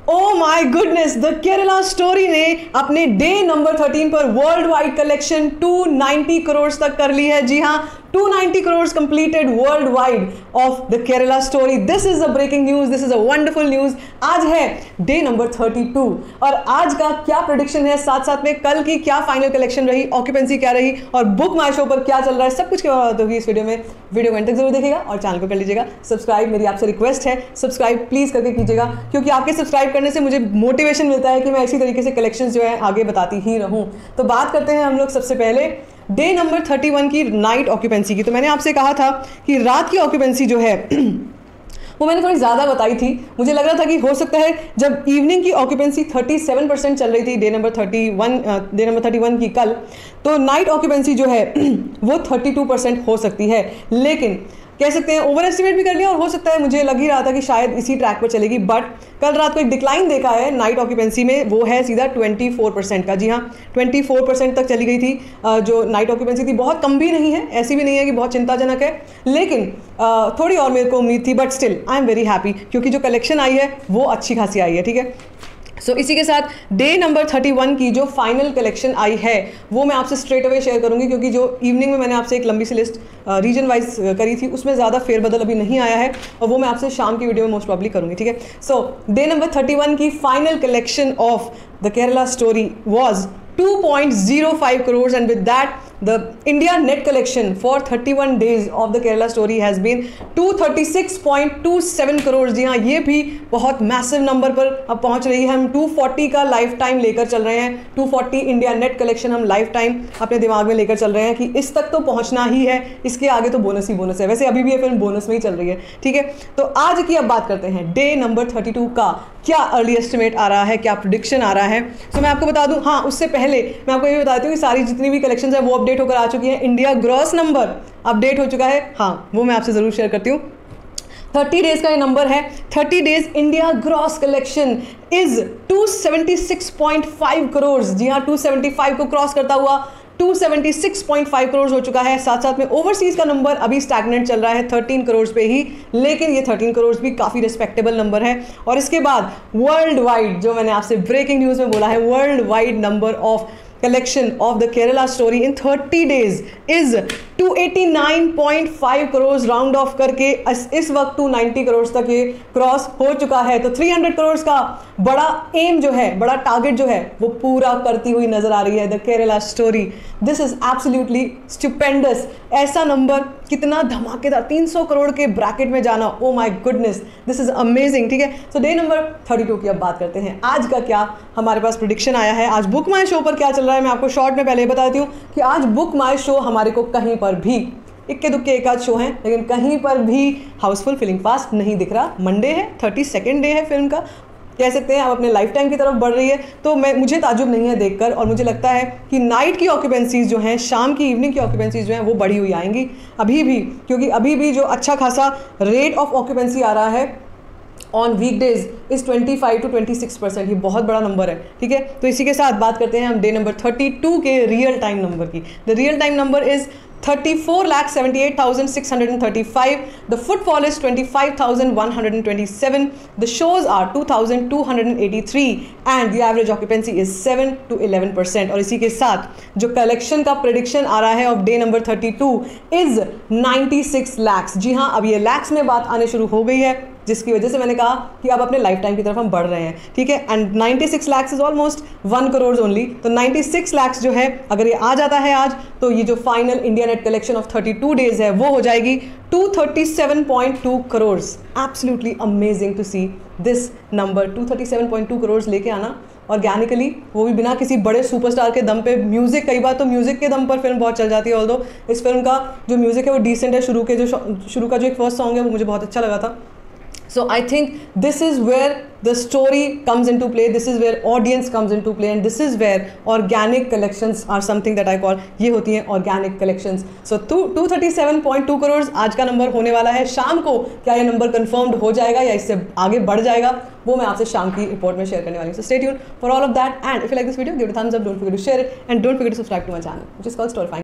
O my goodness, the Kerala story ने अपने day number 13 पर वर्ल्ड वाइड कलेक्शन 290 करोड़ तक कर ली है। जी हाँ, 290 crores completed worldwide of the Kerala story. This is a breaking news. This is a wonderful news. आज है डे नंबर 32 और आज का क्या प्रेडिक्शन है, साथ साथ में कल की क्या फाइनल कलेक्शन रही, ऑक्यूपेंसी क्या रही और बुक माई शो पर क्या चल रहा है, सब कुछ की बात होगी इस वीडियो में। वीडियो को एंड तक जरूर देखिएगा और चैनल को कर लीजिएगा सब्सक्राइब। मेरी आपसे रिक्वेस्ट है, सब्सक्राइब प्लीज करके कीजिएगा, क्योंकि आपके सब्सक्राइब करने से मुझे मोटिवेशन मिलता है कि मैं इसी तरीके से कलेक्शन जो है आगे बताती ही रहूँ। तो बात करते हैं हम लोग सबसे पहले डे नंबर 31 की नाइट ऑक्यूपेंसी की। तो मैंने आपसे कहा था कि रात की ऑक्यूपेंसी जो है वो मैंने थोड़ी ज़्यादा बताई थी। मुझे लग रहा था कि हो सकता है, जब इवनिंग की ऑक्यूपेंसी 37% चल रही थी डे नंबर 31 की कल, तो नाइट ऑक्यूपेंसी जो है वो 32% हो सकती है। लेकिन कह सकते हैं ओवर एस्टिमेट भी कर लिया और हो सकता है, मुझे लग ही रहा था कि शायद इसी ट्रैक पर चलेगी, बट कल रात को एक डिक्लाइन देखा है नाइट ऑक्यूपेंसी में, वो है सीधा 24% का। जी हाँ, 24% तक चली गई थी जो नाइट ऑक्यूपेंसी थी। बहुत कम भी नहीं है, ऐसी भी नहीं है कि बहुत चिंताजनक है, लेकिन थोड़ी और मेरे को उम्मीद थी, but still I am very happy क्योंकि जो कलेक्शन आई है वो अच्छी खासी आई है। ठीक है, सो इसी के साथ डे नंबर 31 की जो फाइनल कलेक्शन आई है वो मैं आपसे स्ट्रेट अवे शेयर करूंगी, क्योंकि जो इवनिंग में मैंने आपसे एक लंबी सी लिस्ट रीजन वाइज करी थी उसमें ज़्यादा फेरबदल अभी नहीं आया है और वो मैं आपसे शाम की वीडियो में मोस्ट प्रॉब्ली करूंगी। ठीक है, सो डे नंबर 31 की final collection of the Kerala story was 2.05 crores, and with that the India net collection for 31 days of the Kerala story has been 236.27 crores। जी हाँ, ये भी बहुत मैसिव नंबर पर अब पहुंच रही है। हम 240 का लाइफ टाइम लेकर चल रहे हैं। 240 इंडिया नेट कलेक्शन हम लाइफ टाइम अपने दिमाग में लेकर चल रहे हैं कि इस तक तो पहुंचना ही है, इसके आगे तो बोनस ही बोनस है। वैसे अभी भी ये फिल्म बोनस में ही चल रही है। ठीक है, तो आज की अब बात करते हैं डे नंबर 32 का क्या अर्ली एस्टिमेट आ रहा है, क्या प्रेडिक्शन आ रहा है। तो मैं आपको बता दूं, हाँ उससे पहले मैं आपको ये बताती हूँ कि सारी जितनी भी कलेक्शंस है वो अपडेट होकर आ चुकी है। इंडिया ग्रॉस नंबर अपडेट हो चुका है, हाँ वो मैं आपसे ज़रूर शेयर करती हूँ। 30 डेज का ये नंबर है। 30 days India gross collection is 276.5 crore. जी हाँ, 275 को क्रॉस करता हुआ 276.5 करोड़ हो चुका है। साथ साथ में ओवरसीज का नंबर अभी स्टैग्नेंट चल रहा है 13 करोड़ पे ही, लेकिन ये 13 करोड़ भी काफ़ी रिस्पेक्टेबल नंबर है। और इसके बाद वर्ल्ड वाइड, जो मैंने आपसे ब्रेकिंग न्यूज़ में बोला है, worldwide number of collection of the Kerala story in 30 days is 289.5 crores, round off करके इस वक्त 290 करोड़ तक ये क्रॉस हो चुका है। तो 300 करोड़ का बड़ा एम जो है, बड़ा टारगेट जो है वो पूरा करती हुई नजर आ रही है the Kerala story. This is absolutely stupendous. ऐसा नंबर कितना धमाकेदार, 300 करोड़ के ब्रैकेट में जाना, oh my goodness, this is amazing. ठीक है, सो डे नंबर 32 की अब बात करते हैं। आज का क्या हमारे पास प्रेडिक्शन आया है, आज बुक माई शो पर क्या चल रहा है, मैं आपको शॉर्ट में पहले बताती हूँ कि आज बुक माई शो हमारे को कहीं पर भी, इक्के दुक्के एक आध शो हैं, लेकिन कहीं पर भी हाउसफुल फीलिंग फास्ट नहीं दिख रहा। मंडे है, 32nd डे है फिल्म का, कह सकते हैं आप अपने लाइफ टाइम की तरफ बढ़ रही है। तो मुझे ताजुब नहीं है देखकर, और मुझे लगता है कि नाइट की ऑक्यूपेंसीज जो हैं, शाम की इवनिंग की ऑक्यूपेंसीज जो हैं वो बढ़ी हुई आएंगी अभी भी, क्योंकि अभी भी जो अच्छा खासा रेट ऑफ ऑक्यूपेंसी आ रहा है ऑन वीकडेज इज 25 to 26%। ये बहुत बड़ा नंबर है। ठीक है, तो इसी के साथ बात करते हैं हम डे नंबर 32 के रियल टाइम नंबर की। The real time number is 34,78,635. The footfall is 25,127. The shows are 2,283 and the average occupancy is 7 to 11%. और इसी के साथ जो कलेक्शन का प्रेडिक्शन आ रहा है of day number 32 is 96 lakhs। जी हाँ, अब ये लैक्स में बात आने शुरू हो गई है, जिसकी वजह से मैंने कहा कि अब अपने लाइफ टाइम की तरफ हम बढ़ रहे हैं। ठीक है, and 96 lakhs is almost 1 crore only. तो 96 lakhs जो है, अगर ये आ जाता है आज, तो ये जो final India net collection of 32 days है वो हो जाएगी 237.2 crore. Absolutely amazing to see this number. 237.2 crore लेके आना ऑर्गेनिकली, वो भी बिना किसी बड़े सुपरस्टार के दम पे। म्यूजिक, कई बार तो म्यूजिक के दम पर फिल्म बहुत चल जाती है, ऑल्दो इस फिल्म का जो म्यूजिक है वो डिसेंट है। शुरू का जो एक फर्स्ट सॉन्ग है वो मुझे बहुत अच्छा लगा था। So I think this is where the story comes into play, this is where audience comes into play, and this is where organic collections are something that I call, ये होती हैं organic collections. So 237.2 करोड़ आज का number होने वाला है। शाम को क्या ये नंबर कंफर्म्ड हो जाएगा या इससे आगे बढ़ जाएगा, वो मैं आपसे शाम की रिपोर्ट में शेयर करने वाली हूँ। So stay tuned for all of that, and if you like this video, give it a thumbs up, don't forget to share it, and don't forget to subscribe to my channel, which is called Storyfying.